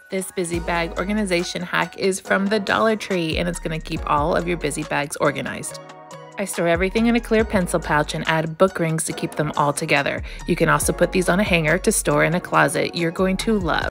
This busy bag organization hack is from the Dollar Tree and it's going to keep all of your busy bags organized. I store everything in a clear pencil pouch and add book rings to keep them all together. You can also put these on a hanger to store in a closet you're going to love.